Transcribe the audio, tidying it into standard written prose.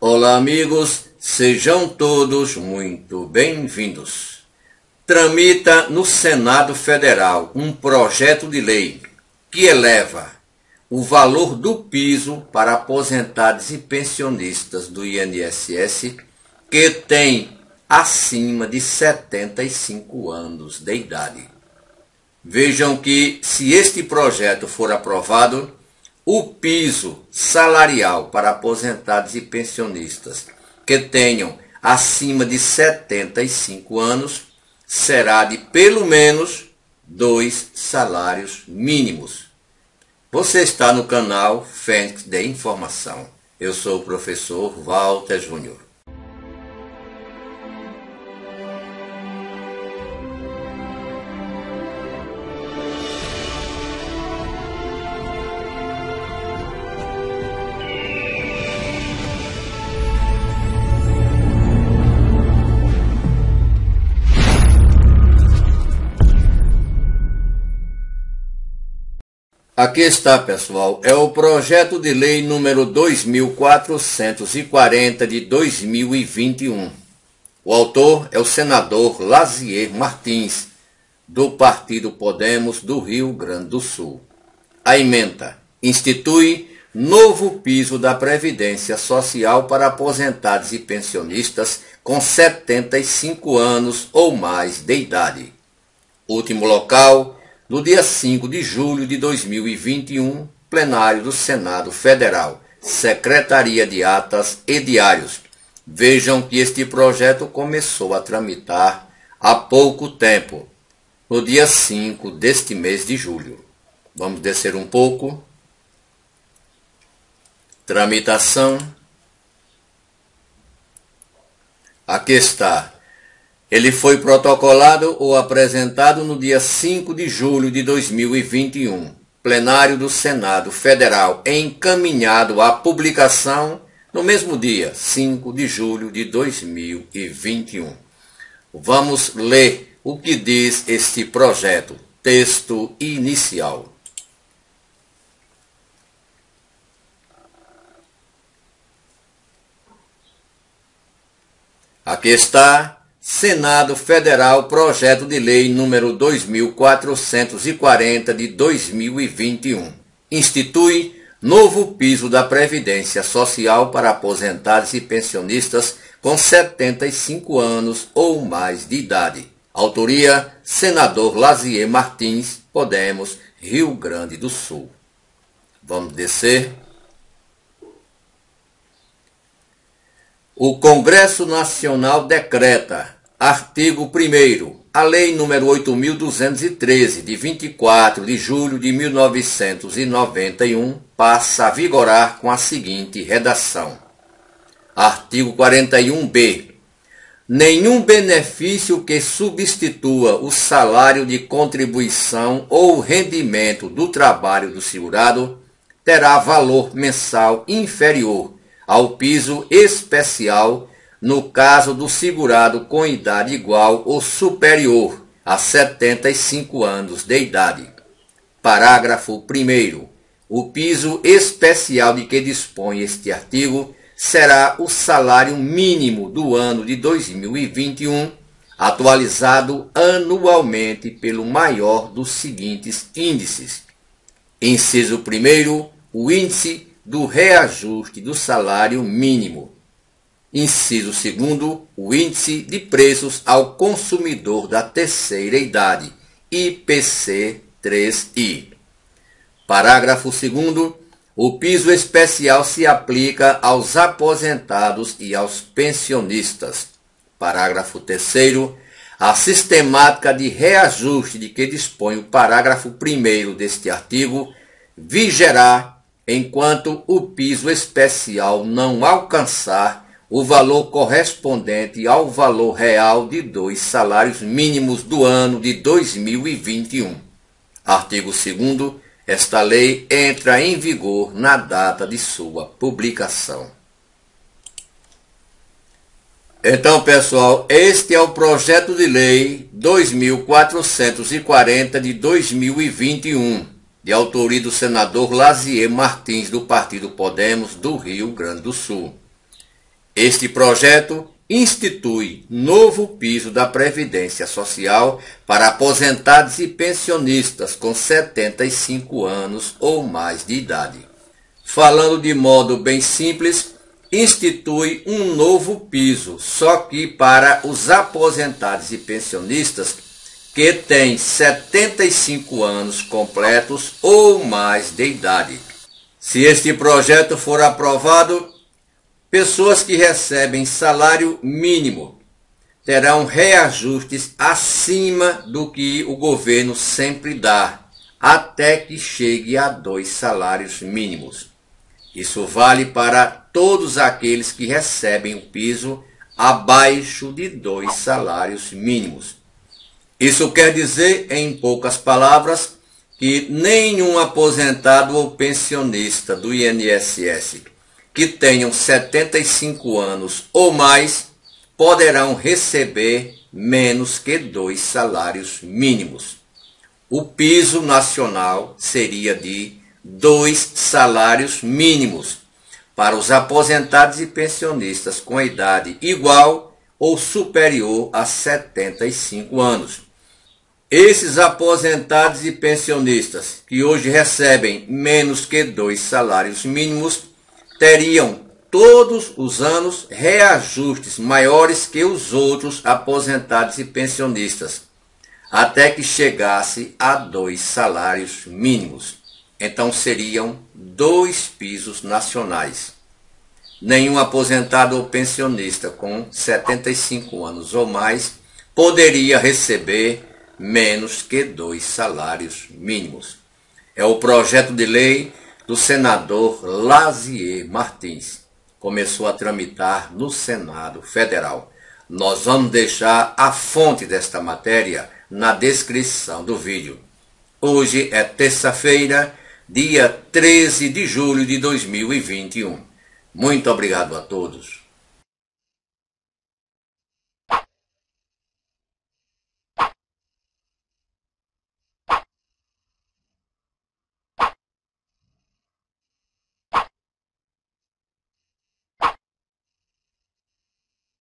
Olá, amigos, sejam todos muito bem-vindos. Tramita no Senado Federal um projeto de lei que eleva o valor do piso para aposentados e pensionistas do INSS que têm acima de 75 anos de idade. Vejam que, se este projeto for aprovado, o piso salarial para aposentados e pensionistas que tenham acima de 75 anos será de pelo menos 2 salários mínimos. Você está no canal Fênix de Informação. Eu sou o professor Walter Júnior. Aqui está, pessoal, é o projeto de lei número 2440 de 2021. O autor é o senador Lazier Martins, do Partido Podemos do Rio Grande do Sul. A ementa institui novo piso da Previdência Social para aposentados e pensionistas com 75 anos ou mais de idade. Último local: no dia 5 de julho de 2021, plenário do Senado Federal, Secretaria de Atas e Diários. Vejam que este projeto começou a tramitar há pouco tempo, no dia 5 deste mês de julho. Vamos descer um pouco. Tramitação. Aqui está. Ele foi protocolado ou apresentado no dia 5 de julho de 2021, plenário do Senado Federal, encaminhado à publicação no mesmo dia, 5 de julho de 2021. Vamos ler o que diz este projeto, texto inicial. Aqui está. Senado Federal, projeto de lei número 2440 de 2021. Institui novo piso da Previdência Social para aposentados e pensionistas com 75 anos ou mais de idade. Autoria: senador Lazier Martins, Podemos, Rio Grande do Sul. Vamos descer. O Congresso Nacional decreta, artigo 1º, a Lei nº 8.213, de 24 de julho de 1991, passa a vigorar com a seguinte redação. Artigo 41b. Nenhum benefício que substitua o salário de contribuição ou rendimento do trabalho do segurado terá valor mensal inferior ao piso especial no caso do segurado com idade igual ou superior a 75 anos de idade. Parágrafo 1º. O piso especial de que dispõe este artigo será o salário mínimo do ano de 2021, atualizado anualmente pelo maior dos seguintes índices. Inciso 1º, o índice do reajuste do salário mínimo. Inciso 2º, o índice de preços ao consumidor da terceira idade, IPC-3I. Parágrafo 2º, o piso especial se aplica aos aposentados e aos pensionistas. Parágrafo 3º, a sistemática de reajuste de que dispõe o parágrafo 1º deste artigo vigerá enquanto o piso especial não alcançar o valor correspondente ao valor real de 2 salários mínimos do ano de 2021. Artigo 2º. Esta lei entra em vigor na data de sua publicação. Então, pessoal, este é o projeto de lei 2440 de 2021. de autoria do senador Lazier Martins, do Partido Podemos, do Rio Grande do Sul. Este projeto institui novo piso da Previdência Social para aposentados e pensionistas com 75 anos ou mais de idade. Falando de modo bem simples, institui um novo piso, só que para os aposentados e pensionistas que têm 75 anos completos ou mais de idade. Se este projeto for aprovado, pessoas que recebem salário mínimo terão reajustes acima do que o governo sempre dá, até que chegue a 2 salários mínimos. Isso vale para todos aqueles que recebem o piso abaixo de 2 salários mínimos. Isso quer dizer, em poucas palavras, que nenhum aposentado ou pensionista do INSS que tenham 75 anos ou mais poderão receber menos que 2 salários mínimos. O piso nacional seria de 2 salários mínimos para os aposentados e pensionistas com idade igual ou superior a 75 anos. Esses aposentados e pensionistas que hoje recebem menos que 2 salários mínimos teriam todos os anos reajustes maiores que os outros aposentados e pensionistas, até que chegasse a 2 salários mínimos. Então seriam 2 pisos nacionais. Nenhum aposentado ou pensionista com 75 anos ou mais poderia receber menos que 2 salários mínimos. É o projeto de lei do senador Lazier Martins. Começou a tramitar no Senado Federal. Nós vamos deixar a fonte desta matéria na descrição do vídeo. Hoje é terça-feira, dia 13 de julho de 2021. Muito obrigado a todos.